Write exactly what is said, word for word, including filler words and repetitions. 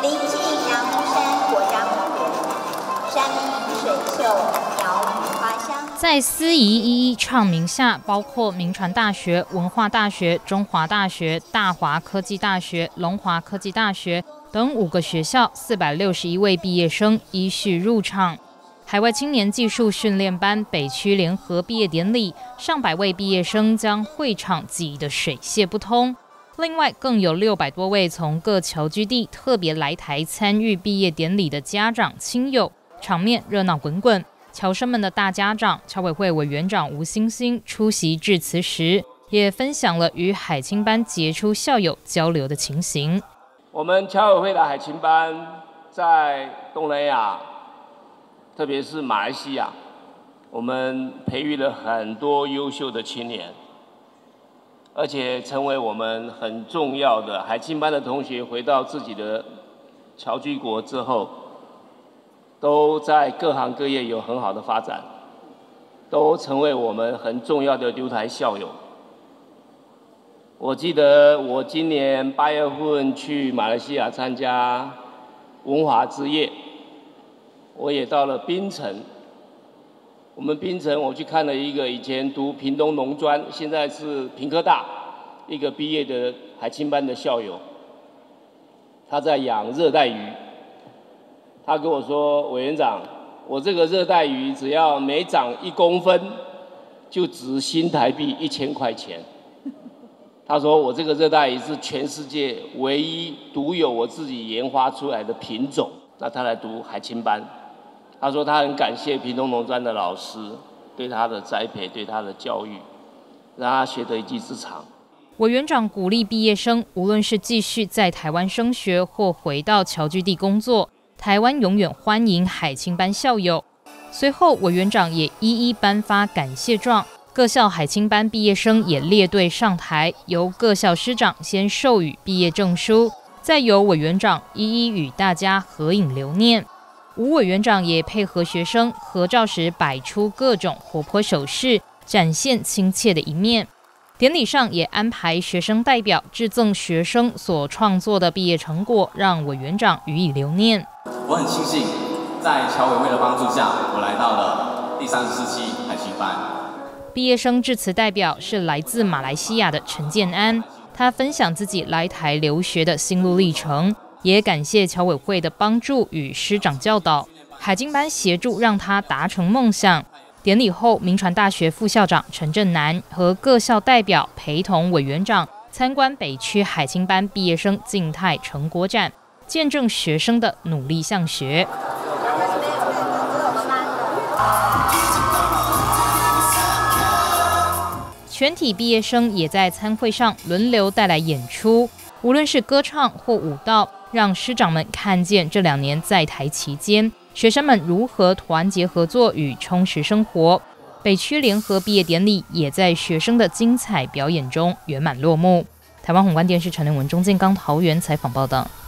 临近阳明山国家公园，山明水秀，鸟语花香。 在司仪一一唱名下，包括铭传大学、文化大学、中华大学、大华科技大学、龙华科技大学等五个学校四百六十一位毕业生依序入场。海外青年技术训练班北区联合毕业典礼，上百位毕业生将会场挤得水泄不通。另外，更有六百多位从各侨居地特别来台参与毕业典礼的家长亲友，场面热闹滚滚。侨生们的大家长、侨委会委员长吴欣欣出席致辞时，也分享了与海青班杰出校友交流的情形。 我们侨委会的海青班在东南亚，特别是马来西亚，我们培育了很多优秀的青年，而且成为我们很重要的海青班的同学回到自己的侨居国之后，都在各行各业有很好的发展，都成为我们很重要的留台校友。我记得我今年八月份去马来西亚参加文华之夜，我也到了槟城。我们槟城我去看了一个以前读屏东农专，现在是屏科大一个毕业的海青班的校友，他在养热带鱼。他跟我说：“委员长，我这个热带鱼只要每长一公分，就值新台币一千块钱。”他说：“我这个热带鱼是全世界唯一独有我自己研发出来的品种。”那他来读海青班，他说他很感谢屏东农专的老师对他的栽培、对他的教育，让他学得一技之长。 委员长鼓励毕业生，无论是继续在台湾升学或回到侨居地工作，台湾永远欢迎海青班校友。随后，委员长也一一颁发感谢状，各校海青班毕业生也列队上台，由各校师长先授予毕业证书，再由委员长一一与大家合影留念。吴委员长也配合学生合照时摆出各种活泼手势，展现亲切的一面。典礼上也安排学生代表致赠学生所创作的毕业成果，让委员长予以留念。 我很庆幸，在侨委会的帮助下，我来到了第三十四期海青班。 毕业生致辞代表是来自马来西亚的陈建安，他分享自己来台留学的心路历程，也感谢侨委会的帮助与师长教导，海青班协助让他达成梦想。典礼后，铭传大学副校长陈正南和各校代表陪同委员长参观北区海青班毕业生静态成果展，见证学生的努力向学。全体毕业生也在参会上轮流带来演出，无论是歌唱或舞蹈，让师长们看见这两年在台期间，学生们如何团结合作与充实生活。北区联合毕业典礼也在学生的精彩表演中圆满落幕。台湾宏观电视陈连文、钟建刚桃园采访报道。